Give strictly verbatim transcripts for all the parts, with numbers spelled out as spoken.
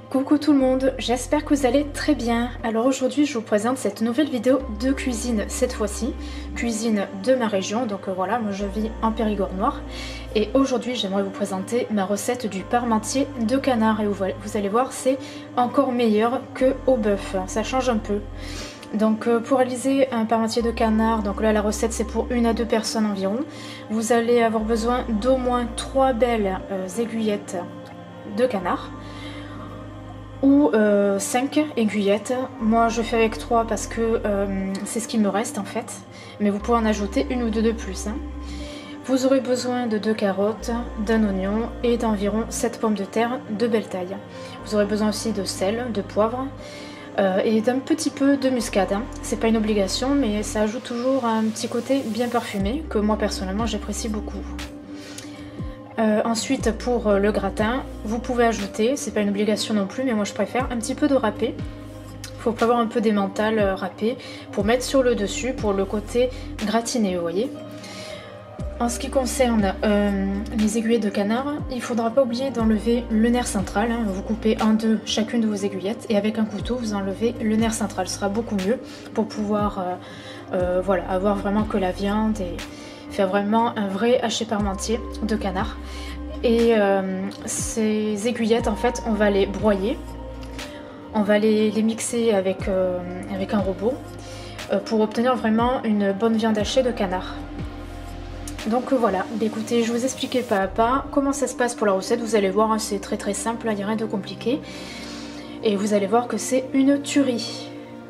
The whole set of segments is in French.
Coucou tout le monde, j'espère que vous allez très bien. Alors aujourd'hui je vous présente cette nouvelle vidéo de cuisine cette fois-ci, cuisine de ma région, donc euh, voilà, moi je vis en Périgord noir. Et aujourd'hui j'aimerais vous présenter ma recette du parmentier de canard et vous, vous allez voir c'est encore meilleur que au bœuf, ça change un peu. Donc euh, pour réaliser un parmentier de canard, donc là la recette c'est pour une à deux personnes environ, vous allez avoir besoin d'au moins trois belles euh, aiguillettes de canard. Ou euh, cinq aiguillettes. Moi je fais avec trois parce que euh, c'est ce qui me reste en fait, mais vous pouvez en ajouter une ou deux de plus hein. Vous aurez besoin de deux carottes, d'un oignon et d'environ sept pommes de terre de belle taille. Vous aurez besoin aussi de sel, de poivre euh, et d'un petit peu de muscade hein. C'est pas une obligation mais ça ajoute toujours un petit côté bien parfumé que moi personnellement j'apprécie beaucoup. Euh, ensuite pour le gratin, vous pouvez ajouter, c'est pas une obligation non plus mais moi je préfère un petit peu de râpé. Il faut prévoir un peu d'emmental râpé pour mettre sur le dessus pour le côté gratiné, vous voyez. En ce qui concerne euh, les aiguillettes de canard, il ne faudra pas oublier d'enlever le nerf central, hein. Vous coupez en deux chacune de vos aiguillettes et avec un couteau vous enlevez le nerf central, ce sera beaucoup mieux pour pouvoir euh, euh, voilà, avoir vraiment que la viande et faire vraiment un vrai haché parmentier de canard. Et euh, ces aiguillettes en fait on va les broyer, on va les, les mixer avec, euh, avec un robot euh, pour obtenir vraiment une bonne viande hachée de canard. Donc euh, voilà, écoutez, je vous expliquais pas à pas comment ça se passe pour la recette, vous allez voir hein, c'est très très simple, il n'y a rien de compliqué et vous allez voir que c'est une tuerie.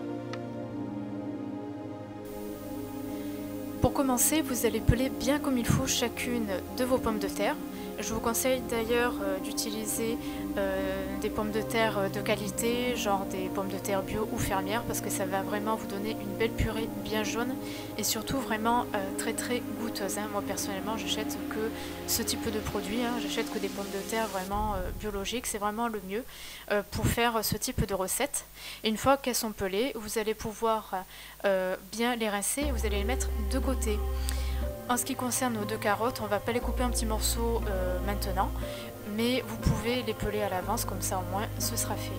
Pour commencer, vous allez peler bien comme il faut chacune de vos pommes de terre. Je vous conseille d'ailleurs euh, d'utiliser euh, des pommes de terre de qualité, genre des pommes de terre bio ou fermières, parce que ça va vraiment vous donner une belle purée bien jaune et surtout vraiment euh, très très goûteuse. Hein. Moi personnellement, j'achète que ce type de produit, hein. J'achète que des pommes de terre vraiment euh, biologiques, c'est vraiment le mieux euh, pour faire ce type de recette. Et une fois qu'elles sont pelées, vous allez pouvoir euh, bien les rincer et vous allez les mettre de côté. En ce qui concerne nos deux carottes, on ne va pas les couper en petits morceaux euh, maintenant, mais vous pouvez les peler à l'avance, comme ça au moins ce sera fait.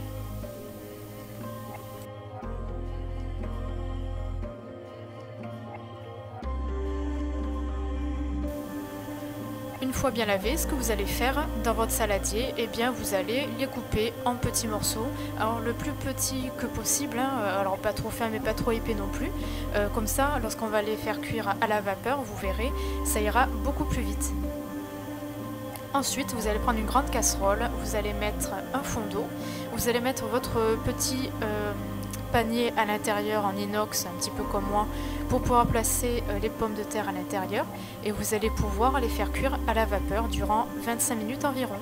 Une fois bien lavés, ce que vous allez faire dans votre saladier, eh bien vous allez les couper en petits morceaux. Alors le plus petit que possible, hein, alors pas trop fin mais pas trop épais non plus. Euh, comme ça, lorsqu'on va les faire cuire à la vapeur, vous verrez, ça ira beaucoup plus vite. Ensuite, vous allez prendre une grande casserole, vous allez mettre un fond d'eau, vous allez mettre votre petit euh, panier à l'intérieur en inox, un petit peu comme moi, pour pouvoir placer les pommes de terre à l'intérieur et vous allez pouvoir les faire cuire à la vapeur durant vingt-cinq minutes environ.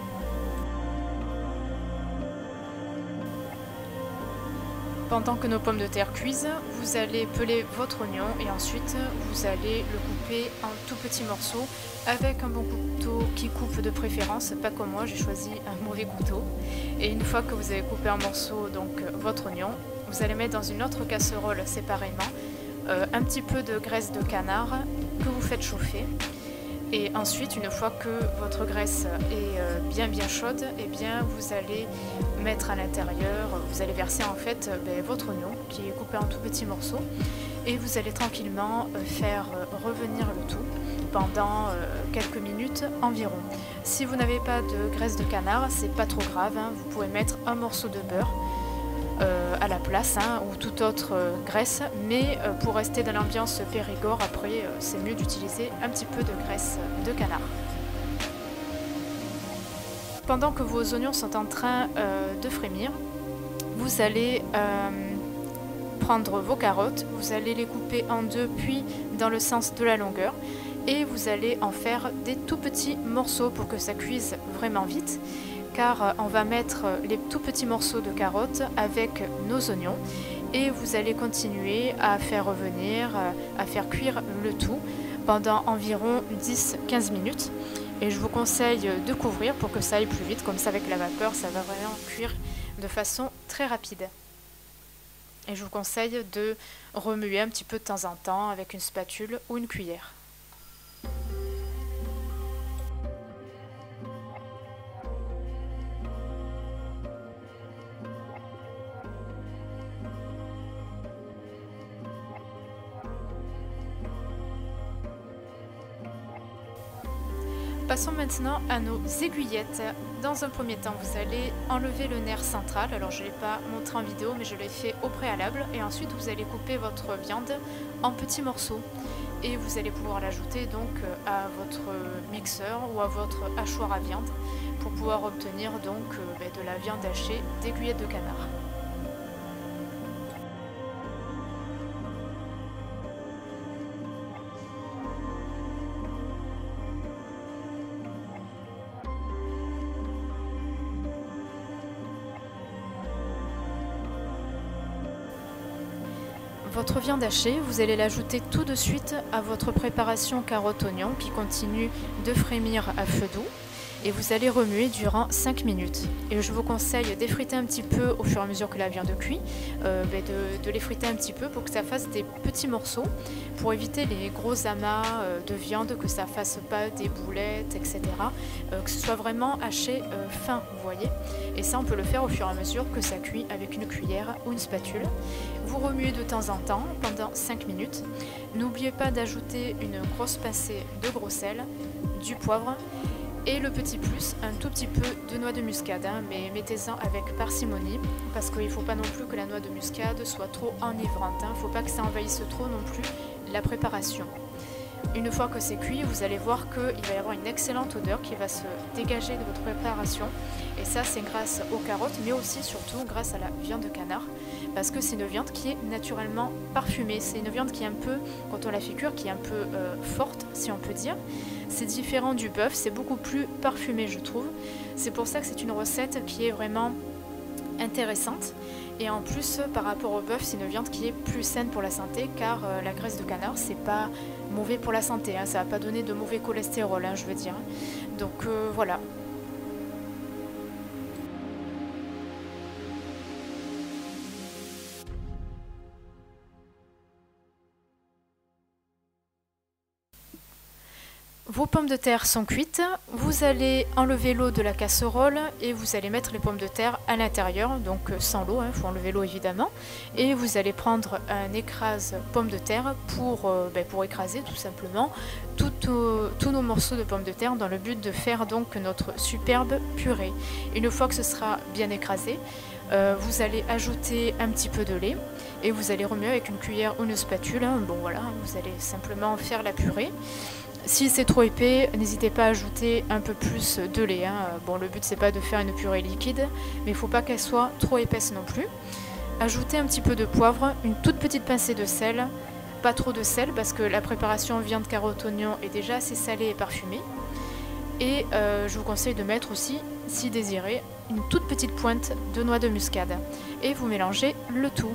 Pendant que nos pommes de terre cuisent, vous allez peler votre oignon et ensuite vous allez le couper en tout petits morceaux avec un bon couteau qui coupe de préférence, pas comme moi, j'ai choisi un mauvais couteau. Et une fois que vous avez coupé en morceaux donc votre oignon, vous allez mettre dans une autre casserole séparément euh, un petit peu de graisse de canard que vous faites chauffer. Et ensuite, une fois que votre graisse est euh, bien bien chaude, eh bien vous allez mettre à l'intérieur, vous allez verser en fait ben, votre oignon qui est coupé en tout petits morceaux et vous allez tranquillement euh, faire euh, revenir le tout pendant euh, quelques minutes environ. Si vous n'avez pas de graisse de canard, c'est pas trop grave, hein, vous pouvez mettre un morceau de beurre Euh, à la place hein, ou toute autre euh, graisse, mais euh, pour rester dans l'ambiance Périgord, après euh, c'est mieux d'utiliser un petit peu de graisse de canard. Pendant que vos oignons sont en train euh, de frémir, vous allez euh, prendre vos carottes, vous allez les couper en deux puis dans le sens de la longueur et vous allez en faire des tout petits morceaux pour que ça cuise vraiment vite. Car on va mettre les tout petits morceaux de carottes avec nos oignons et vous allez continuer à faire revenir, à faire cuire le tout pendant environ dix à quinze minutes. Et je vous conseille de couvrir pour que ça aille plus vite, comme ça avec la vapeur ça va vraiment cuire de façon très rapide. Et je vous conseille de remuer un petit peu de temps en temps avec une spatule ou une cuillère. Passons maintenant à nos aiguillettes. Dans un premier temps, vous allez enlever le nerf central. Alors je ne l'ai pas montré en vidéo, mais je l'ai fait au préalable. Et ensuite, vous allez couper votre viande en petits morceaux. Et vous allez pouvoir l'ajouter donc à votre mixeur ou à votre hachoir à viande pour pouvoir obtenir donc de la viande hachée d'aiguillettes de canard. Votre viande hachée, vous allez l'ajouter tout de suite à votre préparation carotte-oignon qui continue de frémir à feu doux et vous allez remuer durant cinq minutes. Et je vous conseille d'effriter un petit peu au fur et à mesure que la viande cuit, euh, ben de, de l'effriter un petit peu pour que ça fasse des petits morceaux, pour éviter les gros amas de viande, que ça fasse pas des boulettes, et cetera. Euh, que ce soit vraiment haché euh, fin, vous voyez. Et ça, on peut le faire au fur et à mesure que ça cuit avec une cuillère ou une spatule. Vous remuez de temps en temps pendant cinq minutes. N'oubliez pas d'ajouter une grosse pincée de gros sel, du poivre et le petit plus, un tout petit peu de noix de muscade, hein, mais mettez-en avec parcimonie parce qu'il ne faut pas non plus que la noix de muscade soit trop enivrante, il hein, ne faut pas que ça envahisse trop non plus la préparation. Une fois que c'est cuit, vous allez voir qu'il va y avoir une excellente odeur qui va se dégager de votre préparation. Et ça, c'est grâce aux carottes, mais aussi surtout grâce à la viande de canard. Parce que c'est une viande qui est naturellement parfumée. C'est une viande qui est un peu, quand on la fait cuire, qui est un peu euh, forte, si on peut dire. C'est différent du bœuf, c'est beaucoup plus parfumé, je trouve. C'est pour ça que c'est une recette qui est vraiment intéressante. Et en plus, par rapport au bœuf, c'est une viande qui est plus saine pour la santé, car euh, la graisse de canard, c'est pas mauvais pour la santé, hein, ça va pas donner de mauvais cholestérol, hein, je veux dire. Donc euh, voilà. Vos pommes de terre sont cuites, vous allez enlever l'eau de la casserole et vous allez mettre les pommes de terre à l'intérieur, donc sans l'eau, il hein, faut enlever l'eau évidemment. Et vous allez prendre un écrase pommes de terre pour, euh, ben, pour écraser tout simplement tout, euh, tous nos morceaux de pommes de terre dans le but de faire donc notre superbe purée. Une fois que ce sera bien écrasé, euh, vous allez ajouter un petit peu de lait et vous allez remuer avec une cuillère ou une spatule. Hein, bon voilà, vous allez simplement faire la purée. Si c'est trop épais, n'hésitez pas à ajouter un peu plus de lait. Hein. Bon, le but c'est pas de faire une purée liquide, mais il faut pas qu'elle soit trop épaisse non plus. Ajoutez un petit peu de poivre, une toute petite pincée de sel, pas trop de sel parce que la préparation viande, carotte, oignon est déjà assez salée et parfumée. Et euh, je vous conseille de mettre aussi, si désiré, une toute petite pointe de noix de muscade. Et vous mélangez le tout.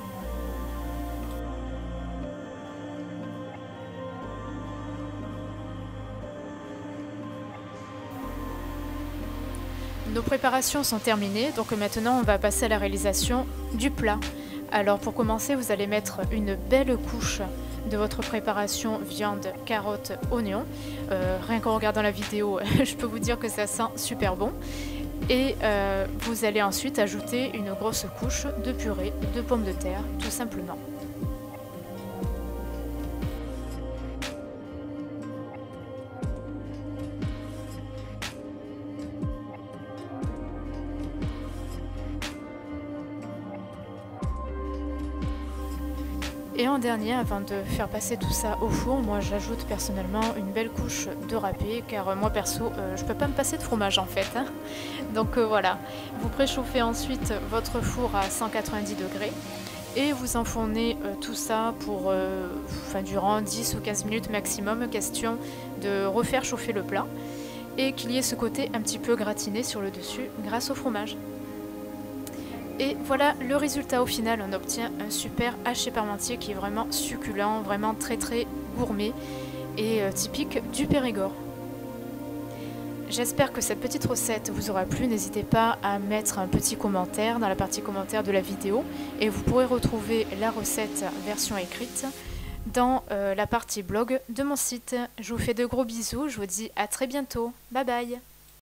Nos préparations sont terminées, donc maintenant on va passer à la réalisation du plat. Alors pour commencer, vous allez mettre une belle couche de votre préparation viande, carotte, oignon. Euh, rien qu'en regardant la vidéo, je peux vous dire que ça sent super bon. Et euh, vous allez ensuite ajouter une grosse couche de purée de pommes de terre, tout simplement. Et en dernier, avant de faire passer tout ça au four, moi j'ajoute personnellement une belle couche de râpé, car moi perso, euh, je peux pas me passer de fromage en fait. Hein. Donc euh, voilà, vous préchauffez ensuite votre four à cent quatre-vingt-dix degrés et vous enfournez euh, tout ça pour, euh, enfin, durant dix ou quinze minutes maximum, question de refaire chauffer le plat et qu'il y ait ce côté un petit peu gratiné sur le dessus grâce au fromage. Et voilà le résultat au final, on obtient un super haché parmentier qui est vraiment succulent, vraiment très très gourmet et euh, typique du Périgord. J'espère que cette petite recette vous aura plu, n'hésitez pas à mettre un petit commentaire dans la partie commentaire de la vidéo et vous pourrez retrouver la recette version écrite dans euh, la partie blog de mon site. Je vous fais de gros bisous, je vous dis à très bientôt, bye bye.